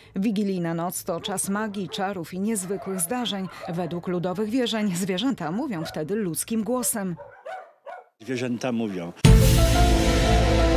Wigilijna noc to czas magii, czarów i niezwykłych zdarzeń. Według ludowych wierzeń zwierzęta mówią wtedy ludzkim głosem. Zwierzęta mówią.